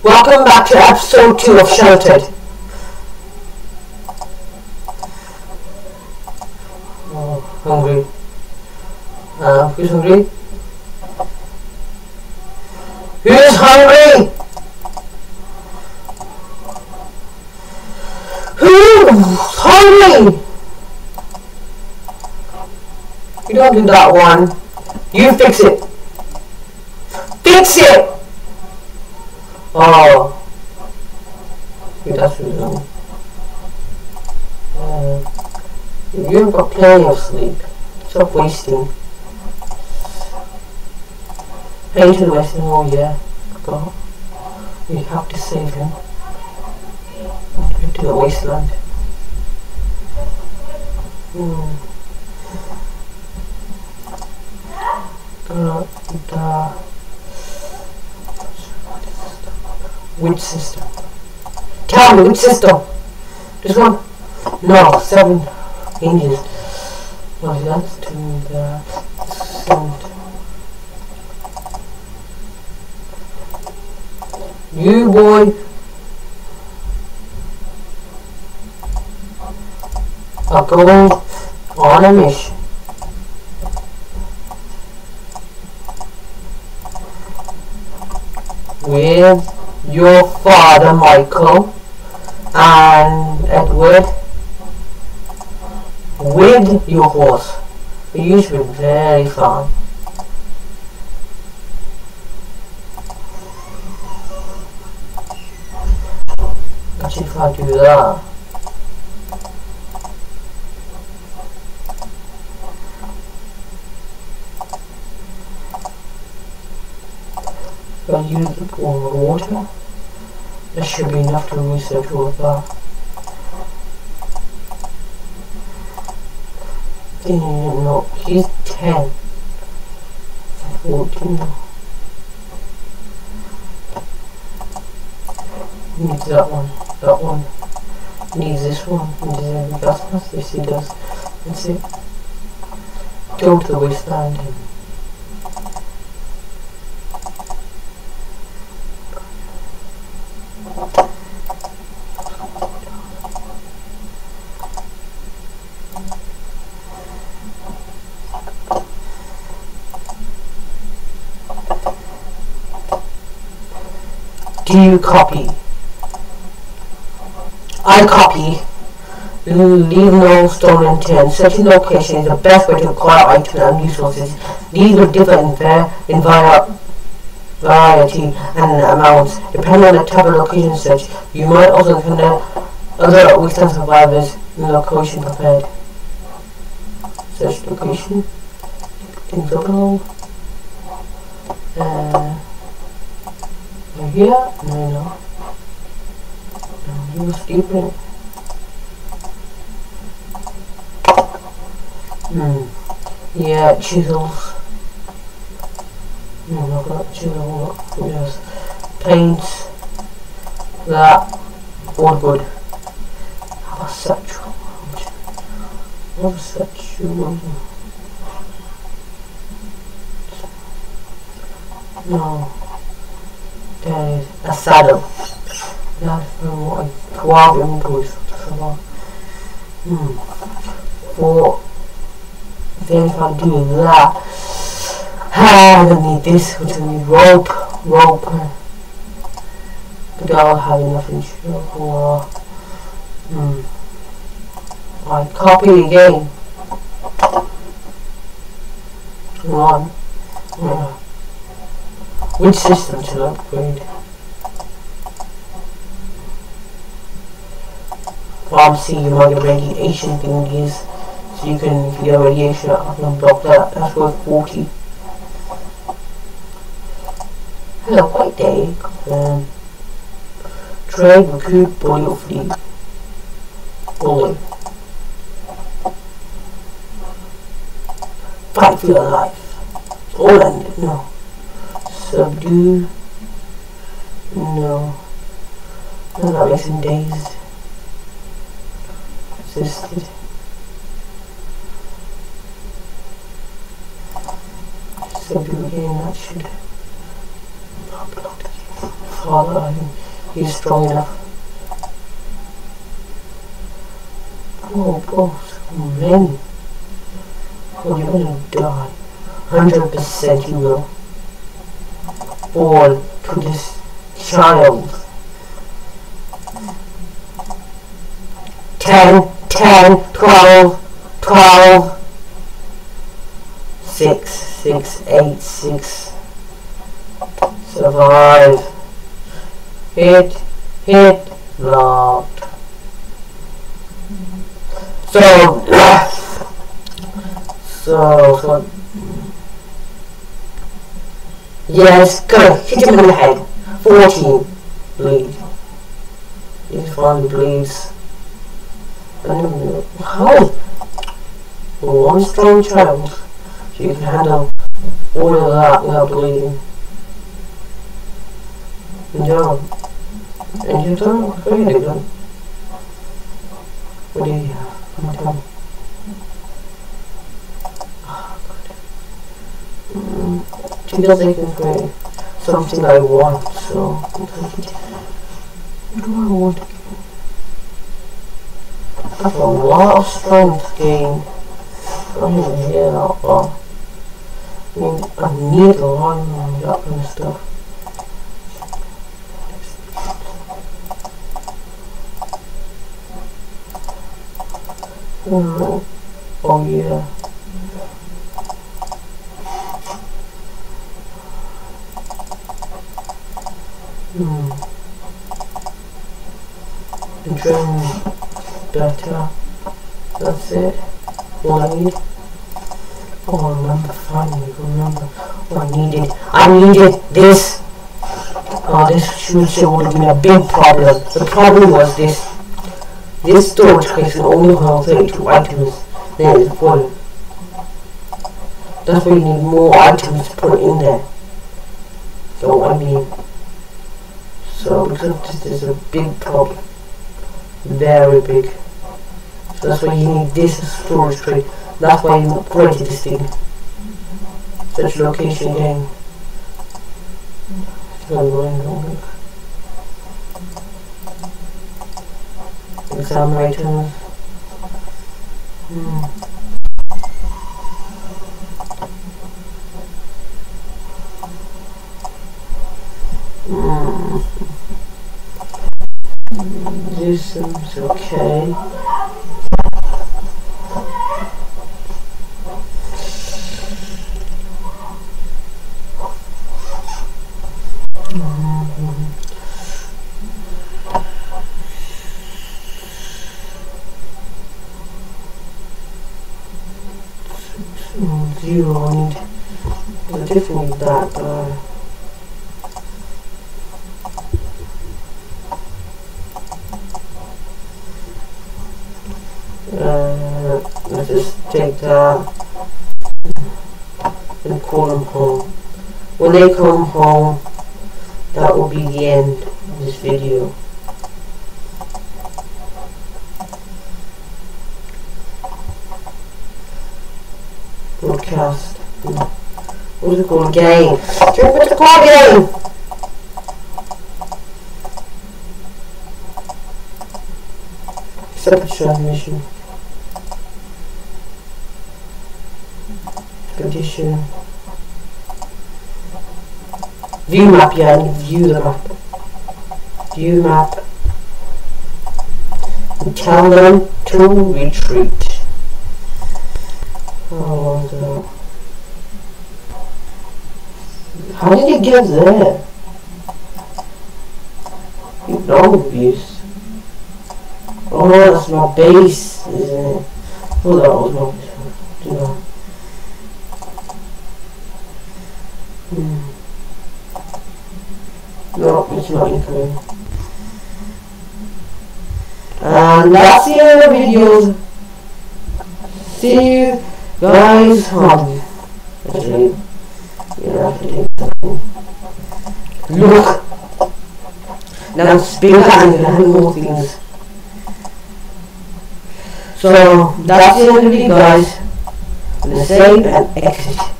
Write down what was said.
Welcome back to episode 2 of Sheltered. Oh, hungry. Who's hungry? Who's hungry? Who's hungry? You don't do that one. You fix it. Fix it! Oh. Yeah, that's really wrong. You've got plenty of sleep. Stop wasting. Hey to the Western, oh yeah. God. We have to save him. To the wasteland. Which system? Tell me, which system? This one? No, 7 hinges. No, that's to the center. You boy are going on a mission. With your father Michael and Edward, with your horse. It used to be very fun. Actually, if I do that, if I use all the water, that should be enough to research all of that. No, he's 10. 14. Needs that one. That one. Needs this one. Needs everything else. Yes, he does. That's it. Go to the wasteland. Do you copy? I copy. Leave no stone unturned. Certain location is the best way to acquire items and resources. These will differ in variety and amounts, depending on the type of location search. You might also encounter other wasteland survivors in location prepared. Search location. Invisible. Here? No. You stupid. Yeah, chisels. No, I've got chisel. Yes. Paints. That. All good. Have a satchel. Have a satchel. No. There is a saddle. That's from what 12 inventories. For then if I do that, I'm gonna need this, which will need rope. But I'll have enough insurance. I copy again. One. Which system should I upgrade? Pharmacy, you might get radiation thingies. So you can, if you get radiation, I can block that. That's worth 40. Hello, white day. Trade, recruit, bully or flee. Bully. Fight for your life. All ended, no. Subdue. No. Not wasting days. Resisted. Subdue again, that should not block again. father, I think he's strong enough. Oh, boss, men. Oh, you're gonna die. 100% you will. Born to this child. 10, 12, 6, 8, 6. Survive. Hit, locked. So, yes, go, hit him in the head. 14, bleed. He's finally bleeds. And how? One strong child, so you can handle all of that without bleeding. And you've done really good. What do you have? I'm done. She does even for something I want, so I'm thinking, what do I want to get? That's a lot of strength gain. I'm gonna hear that far. I mean, I need a lot of that kind of stuff. Oh yeah. Adrenaline better. That's it. All I need. Oh, I finally remember what I needed. I needed this. Oh, this should would have been a big problem. The problem was this. This storage case can only hold 32 items. Then it's full. That's why you need more items to put in there. So I mean, because this is a big problem. Very big. So that's why you need this storage crate. That's why you upgraded this thing. Such location again. Exam items. This seems okay. Zero, I definitely need that guy. Let's just take that and call them home. When they come home, that will be the end of this video. Broadcast. What is it called? Game. What's it called? Game. Separate transmission. Condition. View map, yeah, I need to view the map. View map. And tell them to retreat. Oh, how did he get there? You know abuse. Oh, that's my base, isn't it? Oh, that was my base. Yeah. No, it's not incoming. And that's the end of the videos. See you guys home. Actually, you have to take something. Look! Now spin and have more things. So that's the end of the video, guys. Save and exit.